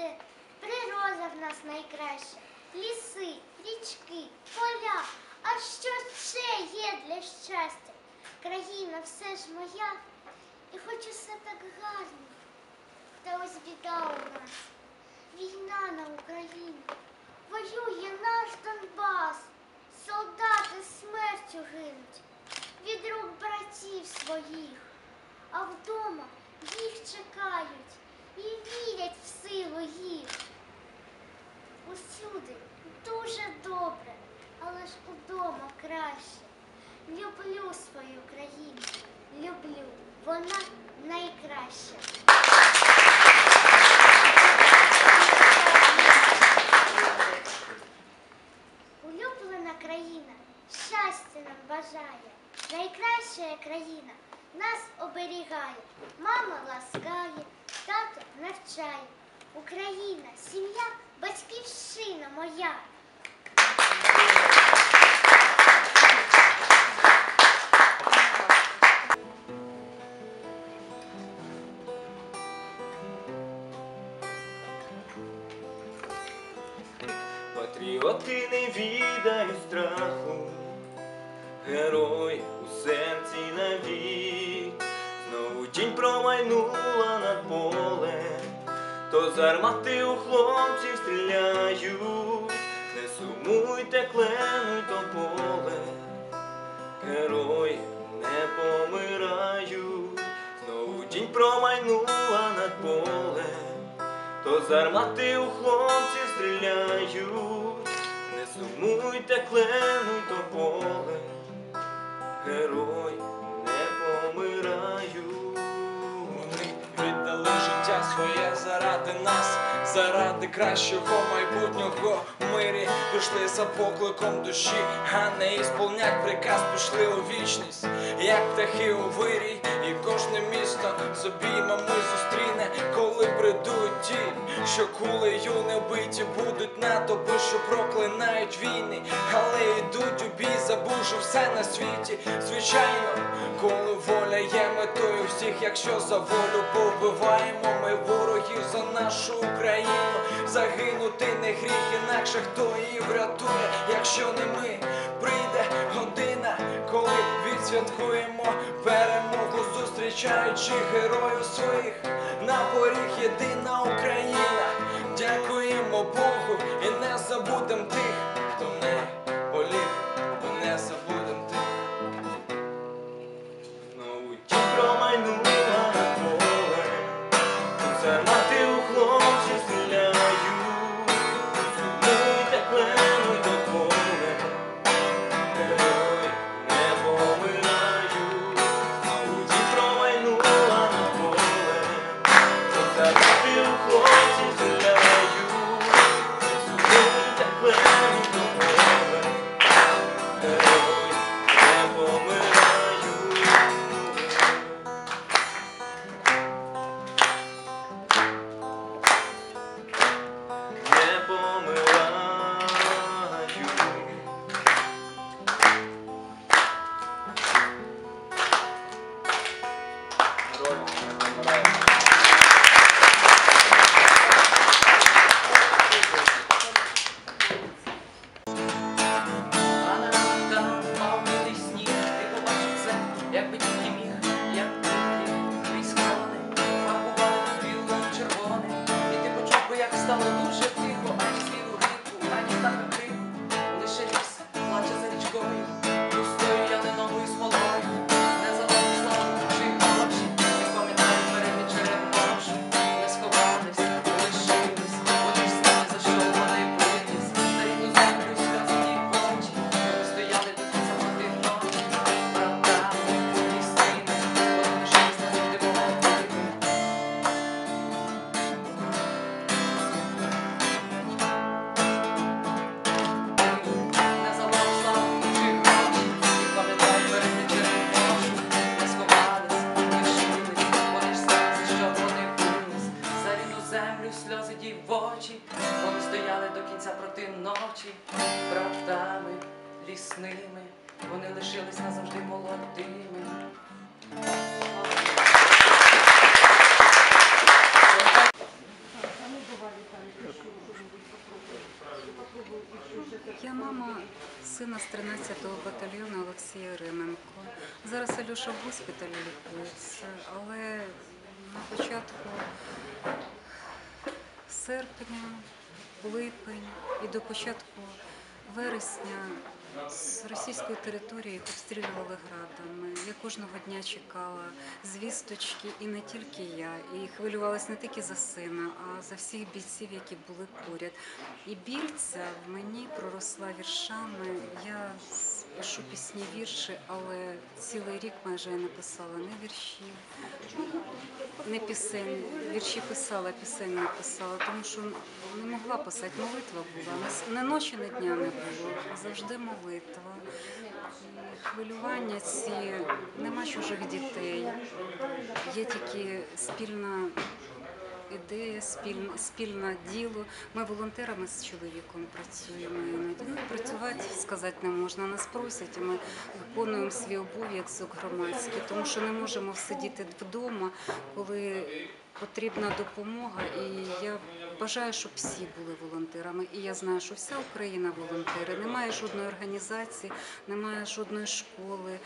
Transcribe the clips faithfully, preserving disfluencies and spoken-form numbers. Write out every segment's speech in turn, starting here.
все. Природа в нас найкраща. Ліси, річки, поля. А що ще є для щастя? Країна все ж моя. І хоч усе так гарно. Та ось біда у нас. Війна на Україні. Воює наш Донбас. Солдати смертю гинуть від рук братів своїх. А вдома їх чекають і вірять в силу їх. Усюди дуже добре, але ж удома краще. Люблю свою країну, люблю, вона найкраща. Улюблена країна щастя нам бажає. Найкраща країна нас оберігає. Мама ласкає, тато навчає. Україна, сім'я, батьківщина моя. Патріоти не відають страху, герой у серці навік. Знову тінь промайнула над полем, то з гармати у хлопців стріляють. Не сумуйте, кленуй то поле, герої не помирають. Знову тінь промайнула над полем, то з гармати у хлопців стріляють. Не сумуйте, кленуй то поле, герої не помирають. Вони віддали життя своє заради нас, заради кращого майбутнього в мирі. Пішли за покликом душі, а не ісполнять приказ, пішли у вічність, як птахи у вирій. І кожне місто з обіймами зустріне, коли прийдуть ті, що кулею не биті будуть натовпи, що проклинають війни, але йдуть у бій, забувши все на світі. Звичайно, коли воля є метою всіх, якщо за волю побиваємо ми ворогів за нашу Україну. Загинути не гріх, інакше хто її врятує, якщо не ми. Прийде година, коли відсвяткуємо перемогу, зустрічаючи героїв своїх. На поріг єдина Україна. Дякуємо Богу і не забудем тих, хто не поліг, і не забудем тих. Знову тінь промайнула над полем, то з гармати у хлопців стріляють. Сумуйте, кленуй то поле, герої не помирають. Знову тінь промайнула над полем, то з гармати у хлопців стріляють. Сумуйте, кленуй то поле, герої не помирають. Не помирають. А на там мав білий сніг, ти побачив це, якби тільки міг, як тільки крізь крони фарбували біло-червоне. І ти почув би, як стало дуже тихо, ані звіру грику, ані птаха крику, лише ліс плаче за річкою, пустою ялиновою смолою. Не залежить славу чи очі, не пам'ятаю береги черемошу, не сховались, лишились, вони ж знали, за що вони бились. На рідну землю сказані очі, вони стояли до кінця проти ночі, братами, лісними, вони лишились назавжди молодими. Не залежить славу чи очі, не пам'ятаю береги черемошу, не сховались, лишились, вони ж знали, за що вони бились. За рідну землю сльози дівочі, вони стояли до кінця проти ночі, братами лісними, вони лишились назавжди молодими. А ну, давай, Віталій. Я мама сина з тринадцятого батальйону Олексія Ременко. Зараз Альоша в госпіталі лікується, але на початку серпня, липень і до початку вересня з російської території їх обстрілювали градами. Я кожного дня чекала звісточки, і не тільки я. І хвилювалася не тільки за сина, а за всіх бійців, які були поряд. І біль ця в мені проросла віршами. Я пишу пісні, вірші, але цілий рік майже я не писала ні віршів, не пісень. Вірші писала, пісень не писала, тому що не могла писати. Молитва була. Не ночі, не дня не було, а завжди молитва. І хвилювання ці, нема чужих дітей, є тільки спільна ідея, спільне, спільне діло. Ми волонтерами з чоловіком працюємо іноді. Ну, працювати, сказати не можна, нас просять, і ми виконуємо свій обов'язок громадський, тому що не можемо сидіти вдома, коли потрібна допомога. І я бажаю, щоб всі були волонтерами. І я знаю, що вся Україна волонтери. Немає жодної організації, немає жодної школи,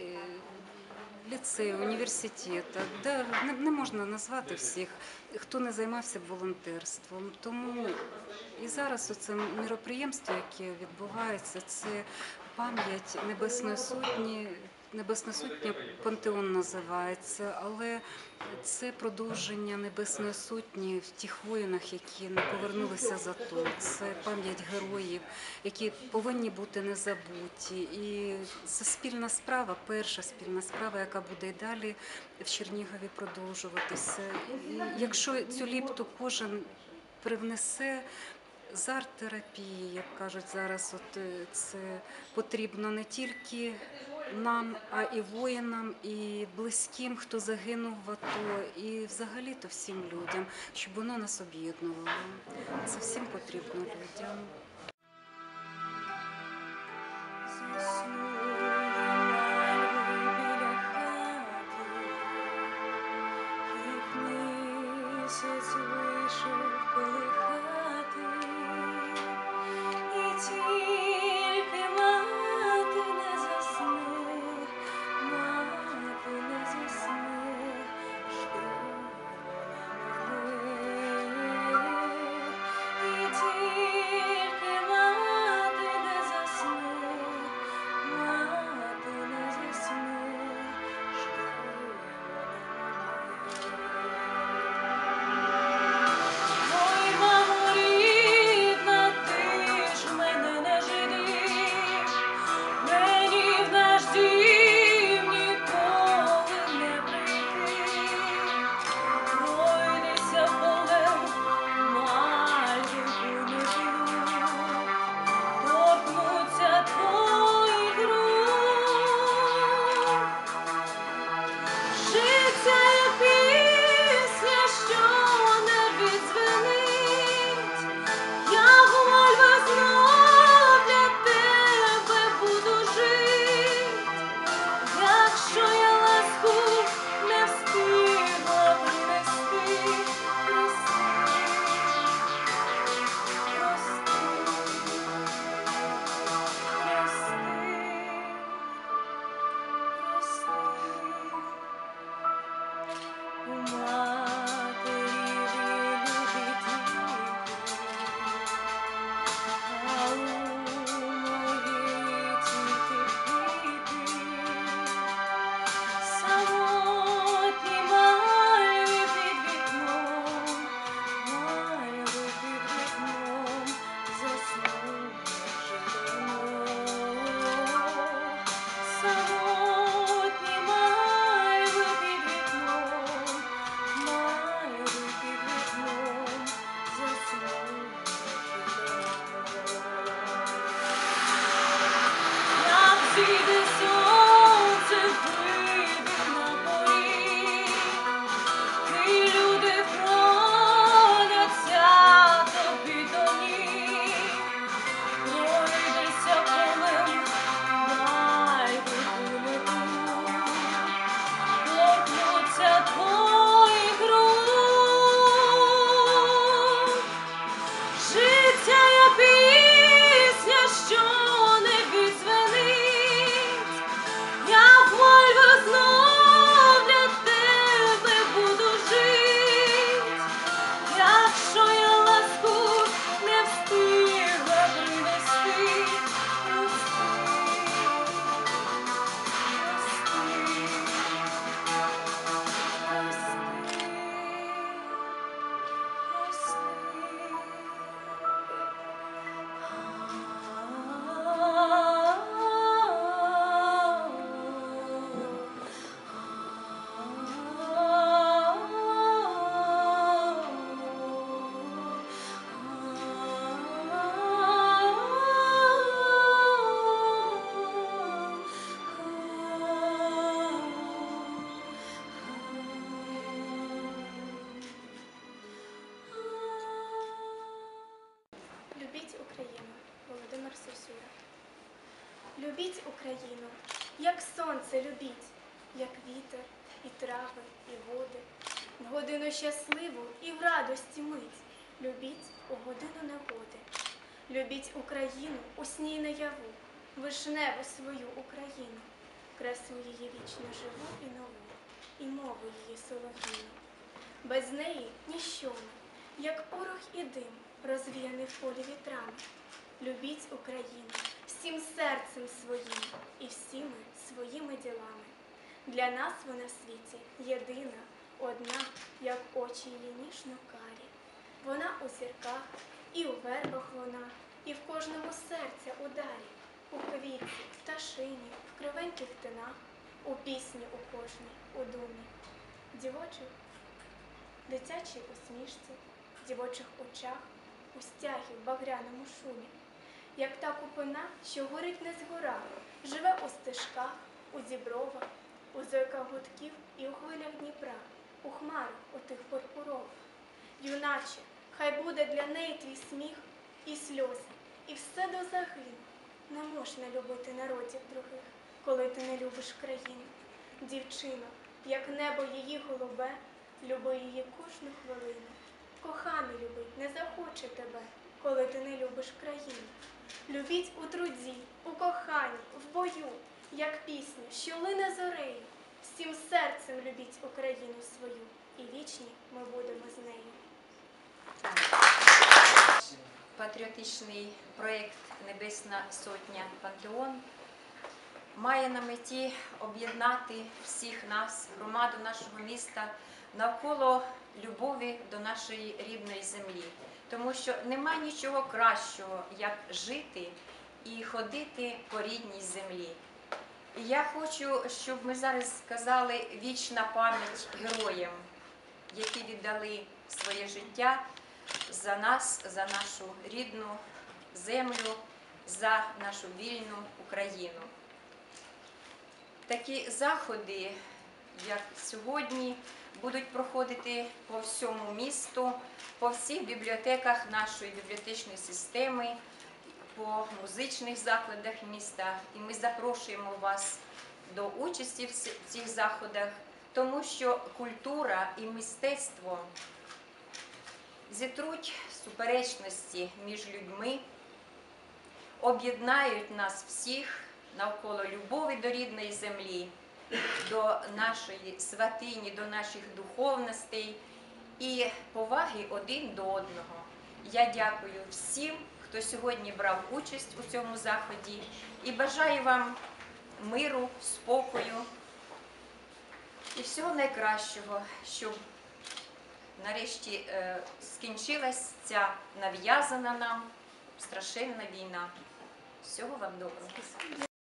ліцею, університету, де не можна назвати всіх, хто не займався волонтерством. Тому і зараз оце міроприємство, яке відбувається, це пам'ять Небесної Сотні. Небесна Сотня Пантеон називається, але це продовження Небесної Сотні в тих воїнах, які не повернулися з АТО. Це пам'ять героїв, які повинні бути не забуті. І це спільна справа, перша спільна справа, яка буде і далі в Чернігові продовжуватися. І якщо цю ліпту кожен привнесе, з арт-терапії, як кажуть зараз, от це потрібно не тільки нам, а і воїнам, і близьким, хто загинув в АТО, і взагалі-то всім людям, щоб воно нас об'єднувало. Це всім потрібно людям. Сосюра. Любіть Україну, як сонце любіть, як вітер, і трави, і води. В годину щасливу і в радості мить. Любіть у годину негоди. Любіть Україну у сні й наяву, вишневу свою Україну, красу її вічно живу і нову, і мову її солов'їну. Без неї ніщо ми, як порох і дим, розвіяний в полі вітрами. Любіть Україну всім серцем своїм і всіми своїми ділами. Для нас вона в світі єдина, одна, як очі її ніжно карі. Вона у зірках, і у вербах вона, і в кожному серця ударі, у квітці, в пташині, в кривеньких тинах, у пісні у кожній, у думі. Дівочих, дитячій усмішці, в дівочих очах, у стягі в багряному шумі. Як та купина, що горить не згора, живе у стежках, у дібровах, у зойках гудків і у хвилях Дніпра, у хмарах отих пурпурових. Юначе, хай буде для неї твій сміх і сльози, і все до загину. Не можна любити народів других, коли ти не любиш країну. Дівчино, як небо її голубе, люби її кожну хвилину. Коханий любить не захоче тебе, коли ти не любиш країну. Любіть у труді, у коханні, в бою, як пісню, що лине зорею. Всім серцем любіть Україну свою, і вічні ми будемо з нею. Патріотичний проєкт «Небесна сотня Пантеон» має на меті об'єднати всіх нас, громаду нашого міста, навколо любові до нашої рідної землі. Тому що немає нічого кращого, як жити і ходити по рідній землі. І я хочу, щоб ми зараз сказали вічна пам'ять героям, які віддали своє життя за нас, за нашу рідну землю, за нашу вільну Україну. Такі заходи, як сьогодні, будуть проходити по всьому місту, по всіх бібліотеках нашої бібліотечної системи, по музичних закладах міста. І ми запрошуємо вас до участі в цих заходах, тому що культура і мистецтво зітруть суперечності між людьми, об'єднають нас всіх навколо любові до рідної землі, до нашої святині, до наших духовностей і поваги один до одного. Я дякую всім, хто сьогодні брав участь у цьому заході, і бажаю вам миру, спокою і всього найкращого, щоб нарешті е, скінчилась ця нав'язана нам страшенна війна. Всього вам доброго.